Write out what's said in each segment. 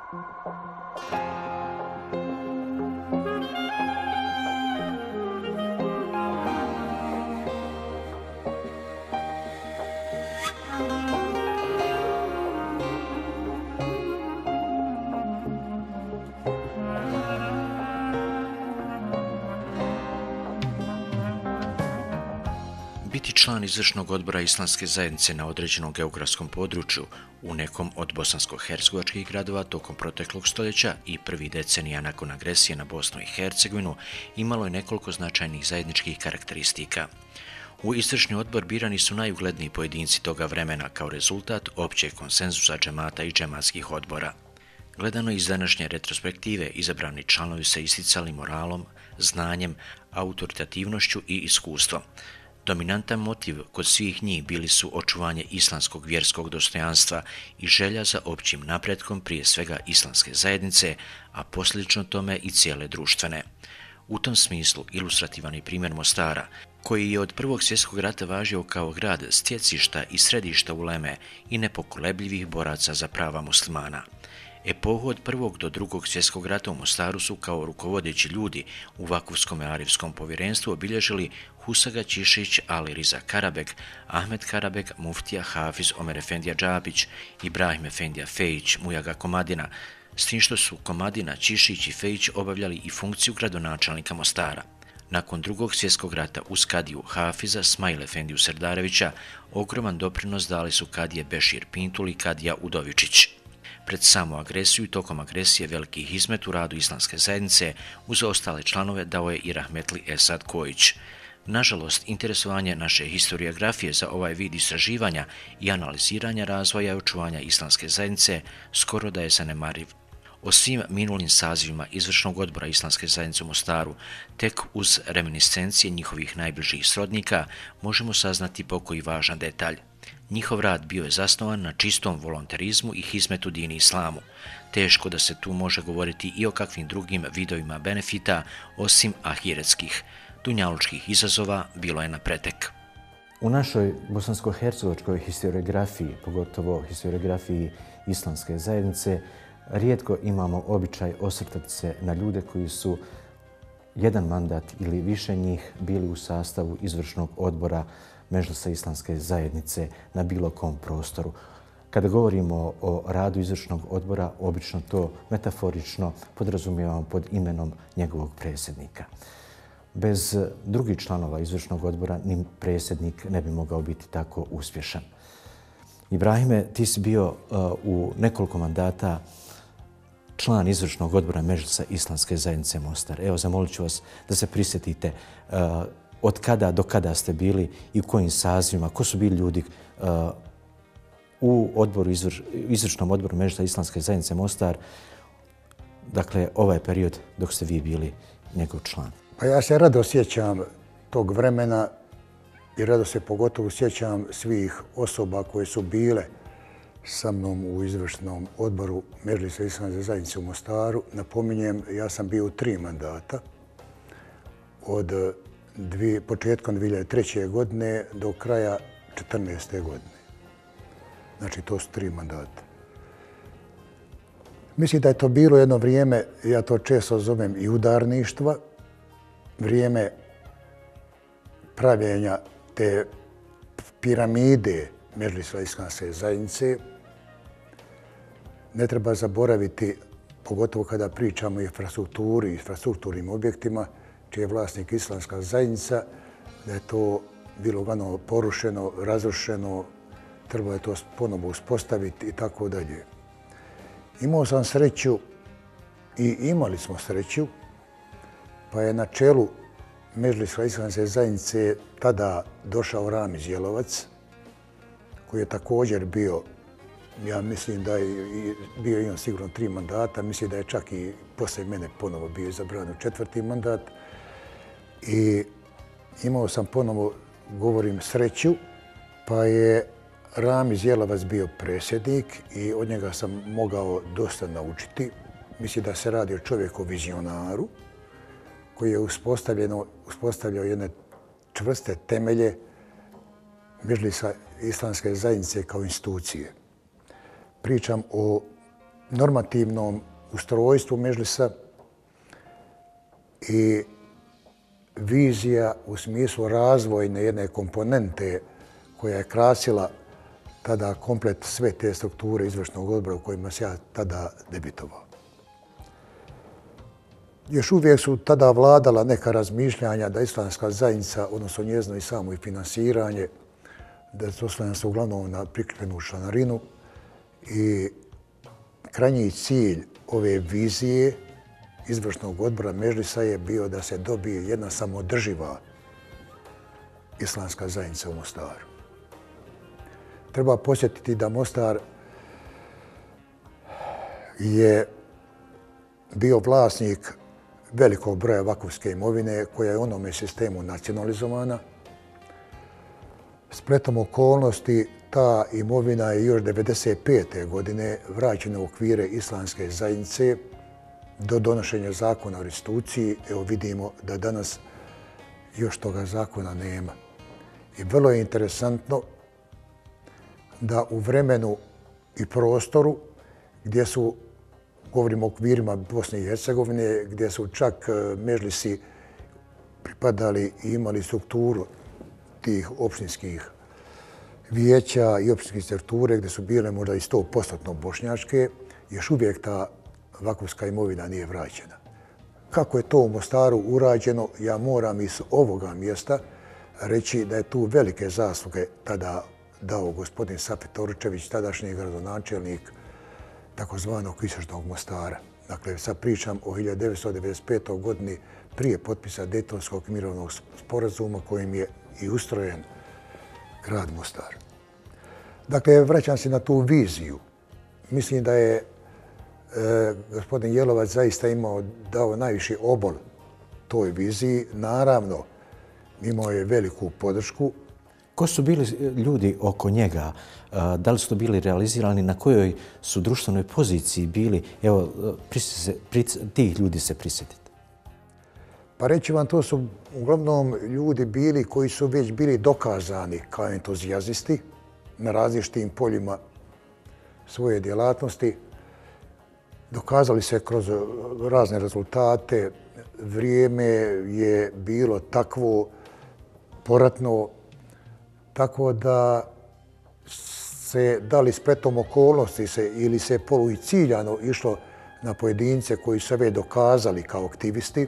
Biti član izvršnog odbora Islamske zajednice na određenom geografskom području u nekom od bosansko-hercegovačkih gradova tokom proteklog stoljeća i prvih decenija nakon agresije na Bosnu i Hercegovinu imalo je nekoliko značajnih zajedničkih karakteristika. U izvršni odbor birani su najugledniji pojedinci toga vremena kao rezultat općeg konsenzusa džemata i džematskih odbora. Gledano iz današnje retrospektive, izabrani članovi se isticali moralom, znanjem, autoritativnošću i iskustvom. Dominantan motiv kod svih njih bili su očuvanje islamskog vjerskog dostojanstva i želja za općim napretkom prije svega islamske zajednice, a posljedično tome i cijele društvene. U tom smislu ilustrativan je primjer Mostara, koji je od Prvog svjetskog rata važio kao grad stjecišta i središta uleme i nepokolebljivih boraca za prava muslimana. Epohu od Prvog do Drugog svjetskog rata u Mostaru su kao rukovodeći ljudi u Vakufskom arifskom povjerenstvu obilježili Husaga Čišić, Ali Riza Karabek, Ahmet Karabek, Muftija Hafiz Omer Efendija Džabić, Ibrahim Efendija Fejić, Mujaga Komadina, s tim što su Komadina, Čišić i Fejić obavljali i funkciju gradonačelnika Mostara. Nakon Drugog svjetskog rata uz kadiju Hafiza Smail Efendiju Serdarevića ogroman doprinos dali su kadije Bešir Pintul i kadija Udovičić. Pred samu agresiju i tokom agresije veliki hizmet u radu Islamske zajednice uz ostale članove dao je i Rahmetli Esad Kojić. Nažalost, interesovanje naše historiografije za ovaj vid istraživanja i analiziranja razvoja i očuvanja Islamske zajednice skoro da je zanemariv. O svim minulim sazivima izvršnog odbora Islamske zajednice u Mostaru, tek uz reminiscencije njihovih najbližih srodnika, možemo saznati pokoji važan detalj. Njihov rad bio je zasnovan na čistom volonterizmu i hizmetu dini islamu. Teško da se tu može govoriti i o kakvim drugim vidovima benefita, osim ahiretskih. Dunjalučkih izazova bilo je na pretek. U našoj bosansko-hercegovačkoj historiografiji, pogotovo historiografiji Islamske zajednice, rijetko imamo običaj osvrtati se na ljude koji su jedan mandat ili više njih bili u sastavu izvršnog odbora Medžlisa Islamske zajednice na bilo kom prostoru. Kada govorimo o radu izvršnog odbora, obično to metaforično podrazumijevamo pod imenom njegovog predsjednika. Bez drugih članova izvršnog odbora ni predsjednik ne bi mogao biti tako uspješan. Ibrahime, ti si bio u nekoliko mandata član izvršnog odbora Medžlisa Islamske zajednice Mostar. Evo, zamolit ću vas da se prisjetite od kada do kada ste bili i u kojim sazivima, ko su bili ljudi u izvršnom odboru Medžlisa Islamske zajednice Mostar, dakle, ovaj period dok ste vi bili njegov član. Pa ja se rado sjećam tog vremena i rado se pogotovo sjećam svih osoba koje su bile sa mnom u izvršnom odboru Medžlisa Islamske zajednice u Mostaru. Napominjem, ja sam bio u 3 mandata od početkom 2003. godine do kraja 2014. godine. Znači, to su 3 mandata. Mislim da je to bilo jedno vrijeme, ja to često zovem i udarništva, vrijeme pravljenja te piramide Medžlisa Islamske zajednice. Ne treba zaboraviti, pogotovo kada pričamo o infrastrukturi i infrastrukturnim objektima, čiji je vlasnik Islamska zajednica, da je to bilo uglavnom porušeno, razrušeno, trebalo je to ponovo uspostaviti i tako dalje. Imao sam sreću i imali smo sreću, pa je na čelu Medžlisa Islamske zajednice tada došao Ramiz Jelovac, koji je također bio, ja mislim da je bio i on sigurno 3 mandata, mislim da je čak i poslije mene ponovo bio izabran u 4. mandat. I imao sam ponovo, govorim, sreću, pa je Ramiz Jelovac bio predsjednik i od njega sam mogao dosta naučiti. Mislim da se radi o čovjeku vizionaru koji je uspostavljao jedne čvrste temelje Medžlisa Islamske zajednice kao institucije. Pričam o normativnom ustrojstvu Medžlisa i vizija u smislu razvojne jedne komponente koja je krasila tada komplet sve te strukture izvršnog odbora u kojima se ja tada debitovao. Još uvijek su tada vladala neka razmišljanja da islamska zajednica, odnosno njezino i samo i finansiranje, da se oslanja se uglavnom na prikupljenu članarinu i krajnji cilj ove vizije izvršnog odbora Medžlisa je bio da se dobije jedna samoodrživa islamska zajednica u Mostaru. Treba podsjetiti da Mostar je bio vlasnik velikog broja vakufske imovine koja je u onome sistemu nacionalizovana. Spletom okolnosti ta imovina je još 1995. godine vraćena u okvire islamske zajednice do donošenja zakona o restituciji. Evo vidimo da danas još toga zakona nema. I vrlo je interesantno da u vremenu i prostoru gdje su, govorimo o okvirima Bosne i Hercegovine, gdje su čak Medžlisi pripadali i imali strukturu tih opštinskih vijeća i opštinskih strukture gdje su bile možda i 100% bošnjačke, još uvijek ta vakufska imovina nije vraćena. Kako je to u Mostaru urađeno, ja moram iz ovoga mjesta reći da je tu velike zasluge tada dao gospodin Safet Orčević, tadašnji gradonačelnik takozvanog istočnog Mostara. Dakle, sad pričam o 1995. godini prije potpisa Dejtonskog mirovnog sporazuma kojim je i ustrojen grad Mostar. Dakle, vraćam se na tu viziju. Mislim da je gospodin Jelovac zaista dao najviši obol toj viziji. Naravno, imao je veliku podršku. Ko su bili ljudi oko njega? Da li su to bili realizirani? Na kojoj su društvenoj poziciji bili? Evo, tih ljudi se prisjetite. Pa reći vam, to su uglavnom ljudi bili koji su već bili dokazani kao entuzijazisti na različitim poljima svoje djelatnosti. Dokazali se kroz razne rezultate. Vrijeme je bilo takvo poratno, tako da se, da li spletom okolnosti ili se polu i ciljano išlo na pojedince koji su već dokazali kao aktivisti.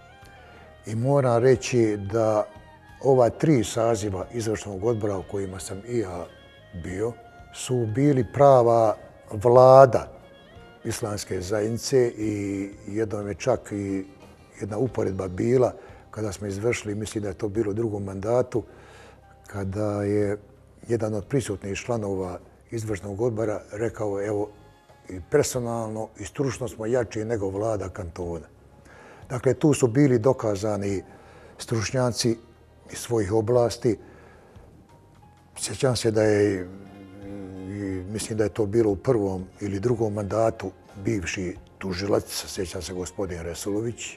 I moram reći da ova 3 saziva izvršnog odbora u kojima sam i ja bio su bili prava vlada islamske zajednice i jednom je čak i jedna uporedba bila kada smo izvršili, mislim da je to bilo u drugom mandatu, kada je jedan od prisutnih članova izvršnog odbora rekao, evo, i personalno i stručno smo jači nego vlada kantona. Dakle, tu su bili dokazani stručnjaci iz svojih oblasti. Sjećam se da je, mislim da je to bilo u prvom ili drugom mandatu, bivši tužilac, sjećam se gospodin Resulović,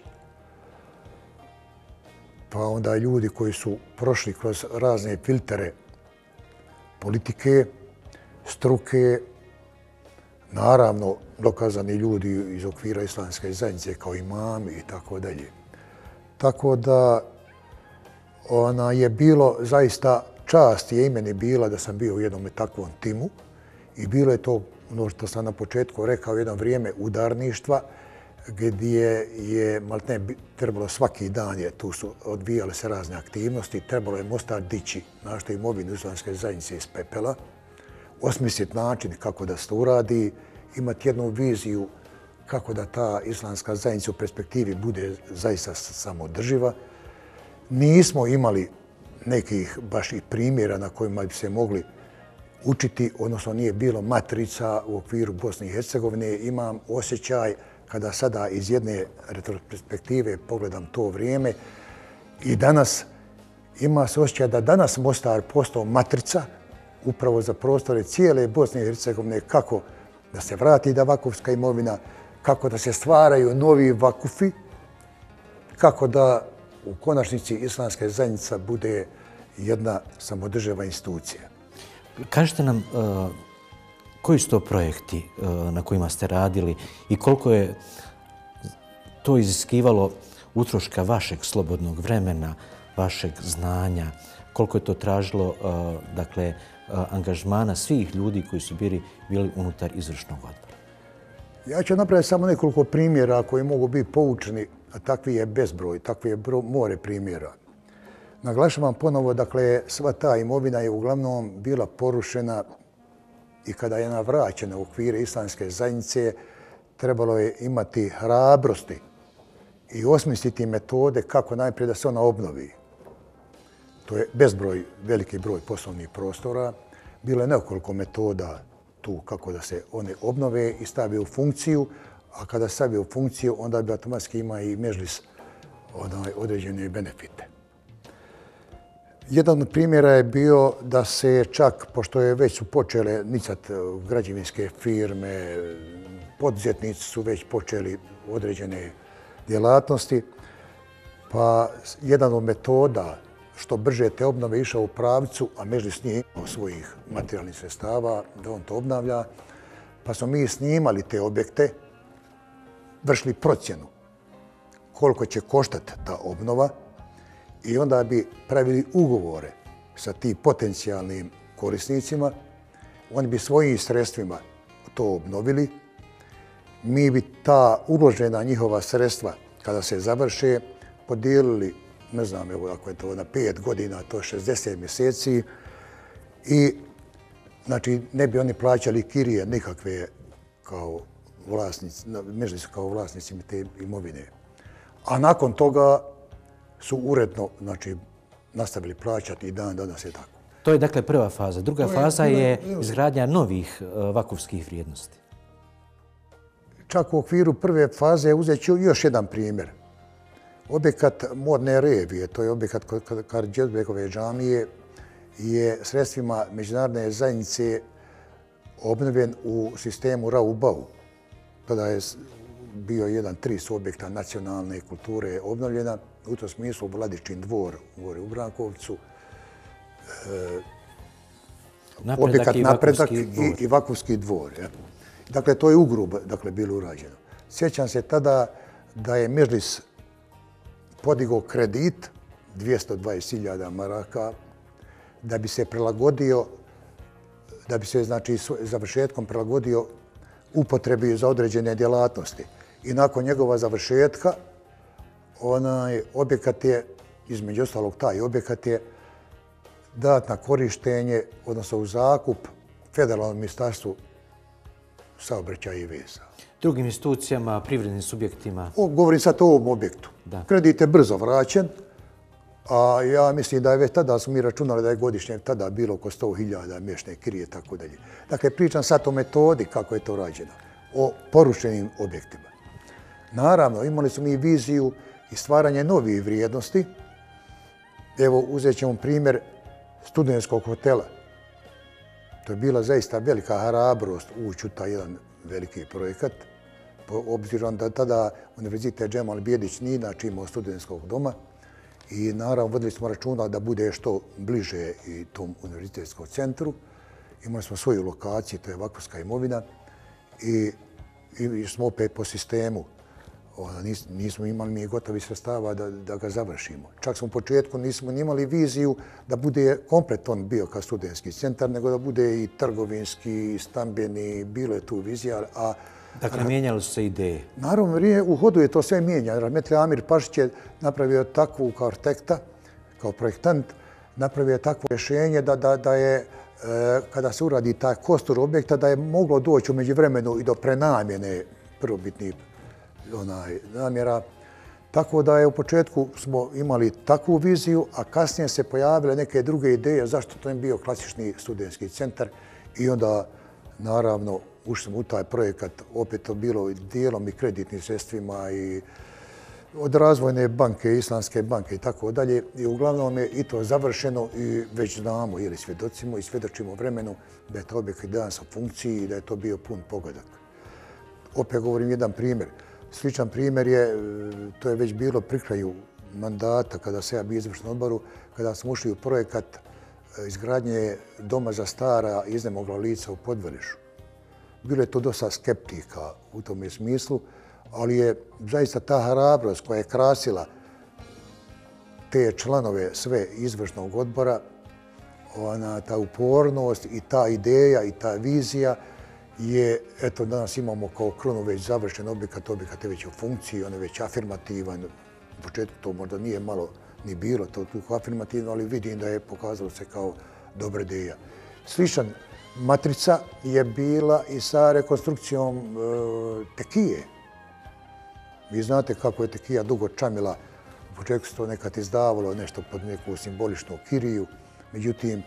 pa onda ljudi koji su prošli kroz razne filtere politike, struke, naravno dokazani ljudi iz okvira islamske zajednice kao imami i tako dalje. Tako da ona je bilo zaista čast je i meni bila da sam bio u jednom takvom timu i bilo je to, ono što sam na početku rekao, jedno vrijeme udarništva gdje je maltene trebalo svaki dan, tu su odvijale se razne aktivnosti, trebalo je Mostar dići našu imovinu islamske zajednice iz pepela, osmisliti način kako da se to uradi, imati jednu viziju kako da ta islamska zajednica u perspektivi bude zaista samoodrživa. Nismo imali nekih baš i primjera na kojima bi se mogli učiti, odnosno nije bilo matrica u okviru Bosne i Hercegovine. Imam osjećaj kada sada iz jedne retroperspektive pogledam to vrijeme i danas ima se osjećaj da danas Mostar postao matrica upravo za prostore cijele Bosne i Hercegovine, kako da se vrati da vakufska imovina, kako da se stvaraju novi vakufi, kako da u konačnici islamska zajednica bude jedna samoodrživa institucija. Kažite nam, Koji su to projekti na kojima ste radili i koliko je to iziskivalo utroška vašeg slobodnog vremena, vašeg znanja, koliko je to tražilo angažmana svih ljudi koji su bili unutar izvršnog odbora? Ja ću napraviti samo nekoliko primjera koji mogu biti poučeni, a takvi je bezbroj, takvi je more primjera. Naglašavam ponovo, dakle, sva ta imovina je uglavnom bila porušena i kada je ona vraćena u okvire islamske zajednice, trebalo je imati hrabrosti i osmisliti metode kako najprije da se ona obnovi. To je bezbroj, veliki broj poslovnih prostora. Bilo je nekoliko metoda tu kako da se one obnove i stave u funkciju, a kada se stavi u funkciju, onda bi automatski ima i mežlis određene benefite. Jedan od primjera je bio da se čak, pošto je već su počele nicat građevinske firme, poduzetnici su već počeli određene djelatnosti, pa jedan od metoda što brže te obnove išao u pravcu, a mežlis nije imao svojih materijalnih sredstava da on to obnavlja, pa smo mi snimali te objekte, vršili procjenu koliko će koštati ta obnova i onda bi pravili ugovore sa tim potencijalnim korisnicima. Oni bi svojim sredstvima to obnovili. Mi bi ta uložena njihova sredstva, kada se završe, podijelili, ne znam, evo ako je to na 5 godina, to je 60 mjeseci i znači ne bi oni plaćali kirije nikakve kao vlasnici, mežlisu kao vlasnici te imovine. A nakon toga su uredno, znači, nastavili plaćati i dan danas je tako. To je dakle prva faza. Druga faza je izgradnja novih vakufskih vrijednosti. Čak u okviru prve faze uzet ću još jedan primjer. Objekat Modne revije, to je objekat Karađorđevekove džamije, je sredstvima međunarodne zajednice obnovljen u sistemu Raubau. Tada je bio jedan 3 objekta nacionalne kulture obnovljena. U tom smislu Vladičin dvor u Brankovcu, objekat Napredak i Vakufski dvor. Dakle, to je ugrubo bilo urađeno. Sjećam se tada da je mežlis podigao kredit 220.000 maraka da bi se prilagodio, da bi se znači završetkom prilagodio upotrebi za određene djelatnosti. I nakon njegova završetka, onaj objekat je, između ostalog taj objekat je dat na korištenje, odnosno u zakup Federalnom ministarstvu saobraćaja i veza. Drugim institucijama, privrednim subjektima? Govorim sad o ovom objektu. Kredit je brzo vraćen, a ja mislim da je već tada smo mi računali da je godišnje tada bilo oko 100.000 mješne kirije i tako dalje. Dakle, pričam sad o metodi kako je to rađeno, o porušenim objektima. Naravno, imali smo mi viziju i stvaranje novih vrijednosti. Evo, uzet ćemo primjer studentskog hotela. To je bila zaista velika hrabrost ući u taj jedan veliki projekat, obzirom da tada Univerzitet Džemal Bijedić nije inače imao studentskog doma i naravno vodili smo računa da bude što bliže i tom univerzitetskom centru. Imali smo svoju lokaciju, to je vakufska imovina i smo opet po sistemu. Nismo imali mi gotovi sredstava da ga završimo. Čak smo u početku nismo imali viziju da bude komplet on bio kao studentski centar, nego da bude i trgovinski, i stambeni, bilo je tu vizija. Dakle, mijenjali su se ideje. Naravno, u hodu je to sve mijenjano. Rahmetli Amir Pašić je napravio takvu kao arhitekta, kao projektant, napravio takvo rješenje da je, kada se uradi taj kostur objekta, da je moglo doći u međuvremenu i do prenamjene prvobitnih namjera. Tako da je u početku smo imali takvu viziju, a kasnije se pojavile neke druge ideje zašto to je bio klasični studentski centar i onda naravno ušli smo u taj projekat, opet to bilo dijelom i kreditnim sredstvima i od razvojne banke, islamske banke i tako dalje. I uglavnom je i to završeno i već znamo ili svjedocimo i svjedočimo vremenu da je to objekat danas u funkciji i da je to bio pun pogodak. Opet govorim jedan primjer. Sličan primjer je, to je već bilo pri kraju mandata kada se ja bio izvršnom odboru, kada smo ušli u projekat izgradnje doma za stara iznemogla lica u Podvelišu. bilo je to dosta skeptika u tome smislu, ali je zaista ta hrabrost koja je krasila te članove sve izvršnog odbora, ta upornost i ta ideja i ta vizija je, eto, danas imamo kao krunu već završen objekat je već u funkciji, on je već afirmativan. U početku to možda nije malo ni bilo toliko afirmativno, ali vidim da je pokazalo se kao dobra ideja. Sličan matrica je bila i sa rekonstrukcijom Tekije. Vi znate kako je Tekija dugo čamila. U početku se to nekad izdavalo nešto pod neku simboličnu kiriju. Međutim,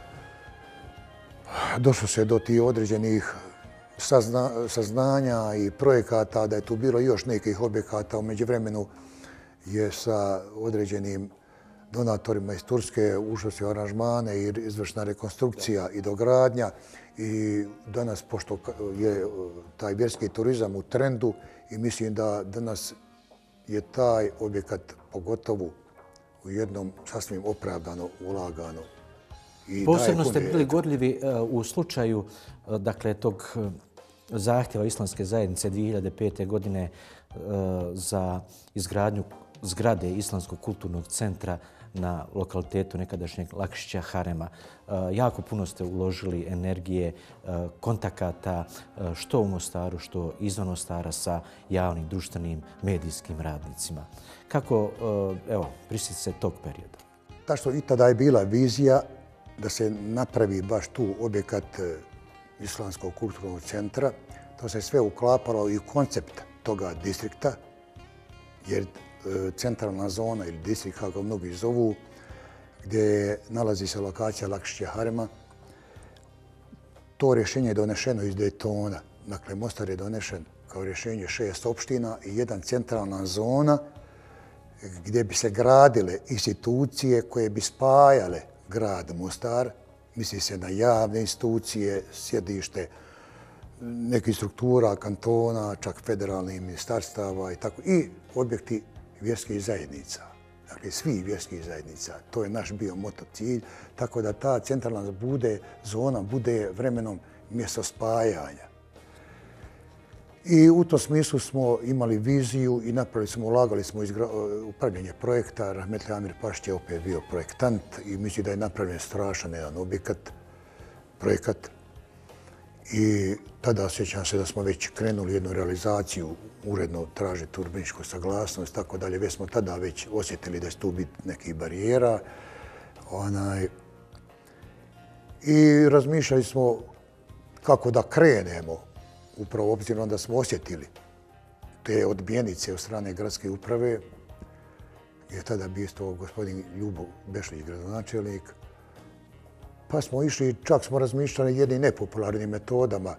došlo se do tih određenih saznanja i projekata, da je tu bilo još nekih objekata. U međuvremenu je sa određenim donatorima iz Turske ušlo se u aranžmane i izvršna rekonstrukcija i dogradnja. I danas, pošto je taj vjerski turizam u trendu, i mislim da danas je taj objekat pogotovo u jednom sasvim opravdano ulagano. Posebno ste bili gorljivi u slučaju tog zahtjeva Islamske zajednice 2005. godine za izgradnju zgrade Islamskog kulturnog centra na lokalitetu nekadašnjeg Lakšića Harema. Jako puno ste uložili energije, kontakata, što u Mostaru, što izvan Mostara sa javnim, društvenim, medijskim radnicima. Kako, evo, prisjetite se tog perioda? Ta što i tada je bila vizija da se napravi baš tu objekat Islamskog kulturnog centra. To se sve uklapalo i u koncept toga distrikta, jer centralna zona ili distrikt, kako mnogi zovu, gdje nalazi se lokacija Lakšića Harema. To rješenje je donešeno iz Daytona. Dakle, Mostar je donešen kao rješenje 6 opština i jedna centralna zona gdje bi se gradile institucije koje bi spajale grad Mostar. Misli se na javne institucije, sjedište nekih struktura, kantona, čak federalnih ministarstava i tako. I objekti vjerskih zajednica. Dakle, svih vjerskih zajednica. To je naš bio moto, cilj. Tako da ta centralna zona bude vremenom mjesto spajanja. I u tom smislu smo imali viziju i ulagali smo upravljanje projekta. Rahmetli Amir Pašić je opet bio projektant i misli da je napravljen strašan jedan projekat. I tada sjećam se da smo već krenuli jednu realizaciju, uredno tražiti urbanističku saglasnost, tako dalje. Već smo tada već osjetili da će tu biti nekih barijera. I razmišljali smo kako da krenemo, upravo obzirom da smo osjetili te odbijenice od strane gradske uprave. Je tada bio gospodin Ljubo Bešlić, gradonačelnik. Pa smo išli, čak smo razmišljali jednim nepopularnim metodama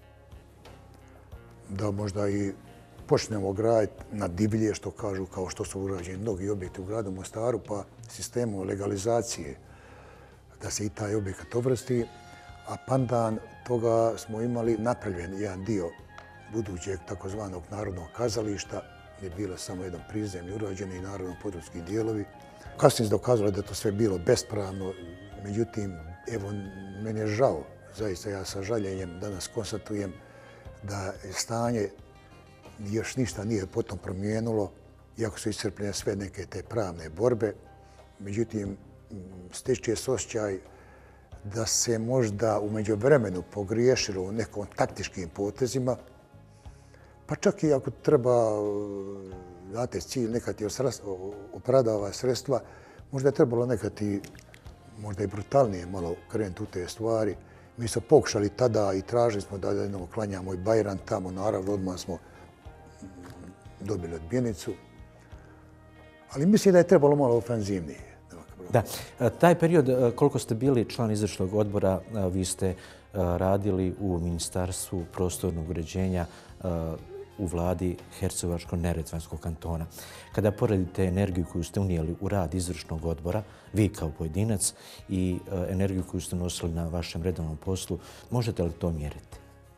da možda i počnemo graditi na divlje, što kažu, kao što su urađeni mnogi objekti u gradu Mostaru, pa sistemom legalizacije da se i taj objekat ovrsti. A pandan toga smo imali napravljen jedan dio budućeg takozvanog narodnog kazališta, gdje je bilo samo jedan prizemni urađeni i narodno-područki dijelovi. Kasnije se dokazalo da je to sve bilo bespravno, međutim, evo, meni je žao, zaista ja sa žaljenjem danas konstatujem da stanje još ništa nije potom promijenilo, iako su iscrpljene sve neke te pravne borbe. Međutim, stiče se osjećaj da se možda u međuvremenu pogriješilo u nekom taktičkim potezima, pa čak i ako treba, znate, cilj nekad je opravdava sredstva, možda je trebalo nekad i možda i brutalnije malo krenuti u te stvari. Mi smo pokušali tada i tražili smo da klanjamo i Bajram tamo, naravno odmah smo dobili odbijenicu. Ali mislim da je trebalo malo ofenzivnije. Da, taj period, koliko ste bili član izvršnog odbora, vi ste radili u Ministarstvu prostornog uređenja u vladi Hercegovačko-neretvanskog kantona. Kada poredite energiju koju ste unijeli u rad izvršnog odbora, vi kao pojedinac, i energiju koju ste nosili na vašem redovnom poslu, možete li to mjeriti?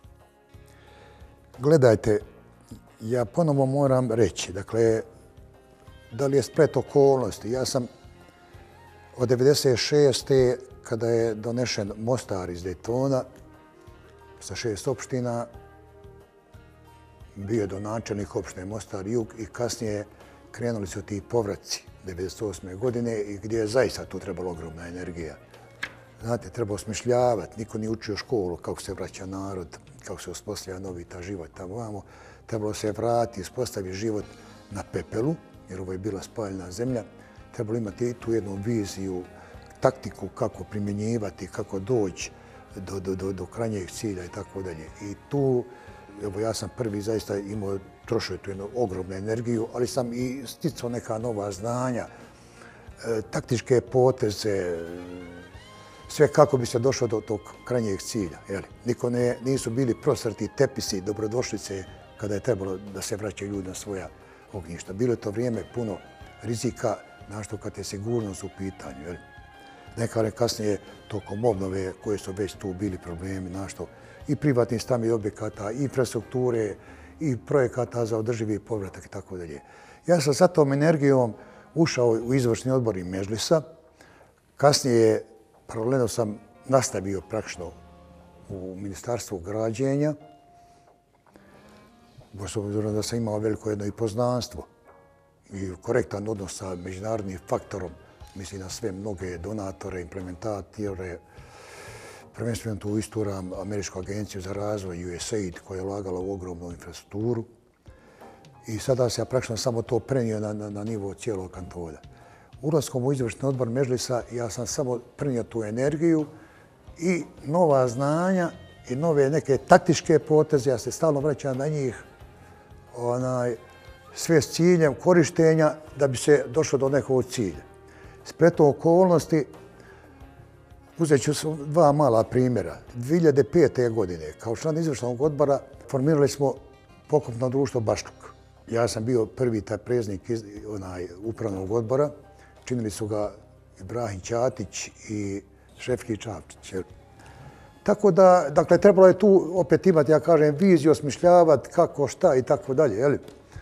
Gledajte, ja ponovo moram reći, dakle, da li je splet okolnosti. Ja sam od 1996. kada je donešen Mostar iz Daytona, sa 6 opština, bio je donačelnik opštine Mostar Jug i kasnije krenuli su ti povratci 1998. godine i gdje je zaista tu trebala ogromna energija. Znate, treba osmišljavati, niko nije učio školu kako se vraća narod, kako se uspostavlja novi ta život tamo vamo. Trebalo se vratiti, uspostaviti život na pepelu, jer ovo je bila spaljena zemlja. Trebalo imati tu jednu viziju, taktiku kako primjenjivati, kako doći do krajnjeg cilja i tako dalje. I tu, evo ja sam prvi zaista imao, trošio tu jednu ogromnu energiju, ali sam i sticao neka nova znanja, taktičke poteze, sve kako bi se došlo do tog krajnjeg cilja. Nisu bili prosrti tepisi, dobrodošlice kada je trebalo da se vraćaju ljudi na svoja ognjišta. Bilo je to vrijeme puno rizika, našto kad je sigurnost u pitanju. Neka kasnije tokom obnove koje su već tu bili problemi, našto i privatnih stambenih objekata, i infrastrukture, i projekata za održivi povratak i tako dalje. Ja sam sa tom energijom ušao u izvršni odbor i Medžlisa. Kasnije paralelno sam nastavio praktično u Ministarstvu građenja, s obzirom da sam imao veliko jedno i poznanstvo i korektan odnos sa međunarodnim faktorom, mislim na sve mnoge donatore, implementatore, prvenstveno tu isturam Američku agenciju za razvoj USAID koja je ulagala u ogromnu infrastrukturu i sada se ja praktično samo to prenio na nivo cijelog kantona. Ulaskom u izvršni odbor Medžlisa ja sam samo prenio tu energiju i nova znanja i nove neke taktičke poteze, ja se stalno vraćam na njih, sve s ciljem korištenja da bi se došlo do nekog cilja. Spletom okolnosti, uzet ću dva mala primjera. 2005. godine, kao član izvršnog odbora, formirali smo pokupno društvo Baštuk. Ja sam bio prvi taj predsjednik upravnog odbora. Činili su ga Ibrahim Ćatić i Šefki Čapčić. Tako da, dakle, trebalo je tu opet imati, ja kažem, viziju, osmišljavati kako, šta i tako dalje.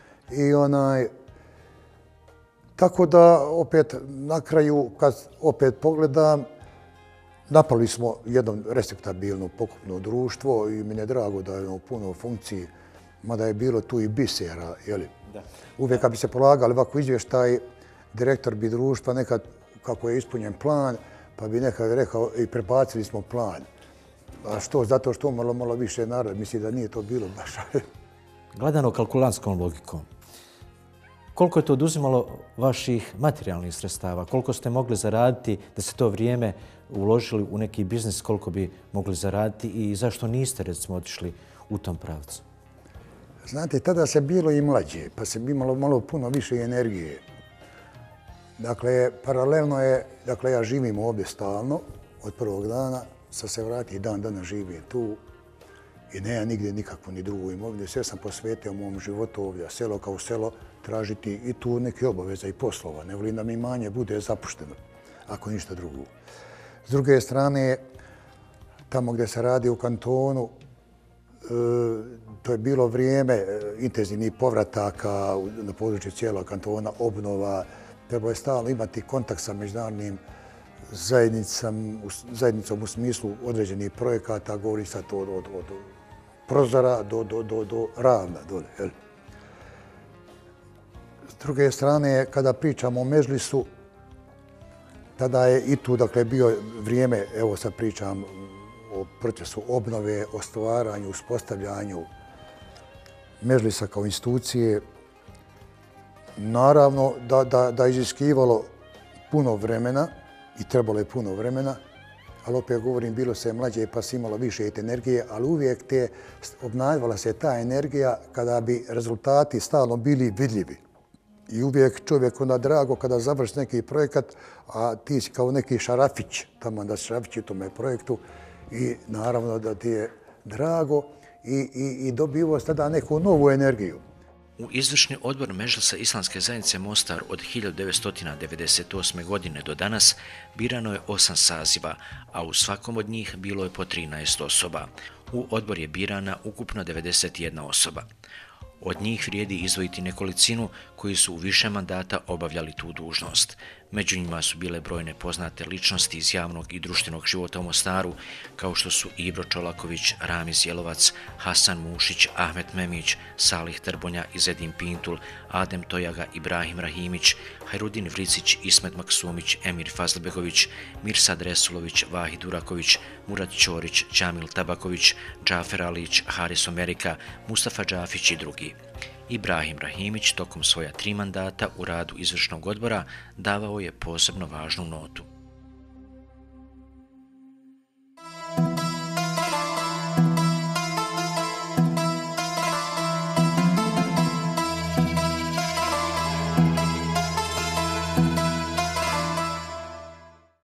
Tako da, opet, na kraju, kad opet pogledam, napali smo jedno respektabilno pokupno društvo i meni je drago da je u punoj funkciji, mada je bilo tu i bisera. Uvijek kad bi se polagali ovako izvještaj, direktor bi društva nekad, kako je ispunjen plan, pa bi nekad rekao i prebacili smo plan. A što? Zato što malo više narod. Mislim da nije to bilo baš. Gledano kalkulantskom logikom, koliko je to oduzimalo vaših materijalnih sredstava? Koliko ste mogli zaraditi da ste to vrijeme uložili u neki biznis, koliko bi mogli zaraditi i zašto niste, recimo, otišli u tom pravcu? Znate, tada se bilo i mlađe, pa se imalo malo puno više energije. Dakle, paralelno je, dakle, ja živim ovdje stalno, od prvog dana, sad se vrati i dan danas živim tu i nema nigdje nikakvu ni drugu imovinu. Sve sam posvetio mom životu ovdje, selo kao selo, tražiti i tu neke obaveze i poslova. Ne volim da mi imanje bude zapušteno, ako ništa drugo. S druge strane, tamo gdje se radi u kantonu, to je bilo vrijeme intenzivnih povrataka na području cijelog kantona, obnova. Trebalo je stalno imati kontakt sa međunarodnim zajednicom u smislu određenih projekata, govori sad od prozora do ravna dole. S druge strane, kada pričamo o Medžlisu, tada je i tu, dakle, bio vrijeme, evo sad pričam o procesu obnove, o stvaranju, uspostavljanju Medžlisa kao institucije. Naravno da je iziskivalo puno vremena i trebalo je puno vremena, ali opet govorim, bilo se mlađe pa se imalo više energije, ali uvijek obnavljivala se ta energija kada bi rezultati stalno bili vidljivi. I uvijek čovjek onda drago kada završi neki projekat, a ti si kao neki šarafić, tamo da si šarafić u tome projektu i naravno da ti je drago i dobivo se tada neku novu energiju. U izvršni odbor Medžlisa Islamske zajednice Mostar od 1998. godine do danas birano je 8 saziva, a u svakom od njih bilo je po 13 osoba. U odbor je birana ukupno 91 osoba. Od njih vrijedi izdvojiti nekolicinu koji su u više mandata obavljali tu dužnost. Među njima su bile brojne poznate ličnosti iz javnog i društvenog života u Mostaru, kao što su Ibro Čolaković, Ramiz Jelovac, Hasan Mušić, Ahmet Memić, Salih Trbonja, Izedin Pintul, Adem Tojaga, Ibrahim Rahimić, Hajrudin Vricić, Ismet Maksumić, Emir Fazlbegović, Mirsad Resulović, Vahid Uraković, Murat Ćorić, Džamil Tabaković, Džafer Alić, Haris Omerika, Mustafa Džafić i drugi. Ibrahim Rahimić tokom svoja 3 mandata u radu izvršnog odbora davao je posebno važnu notu.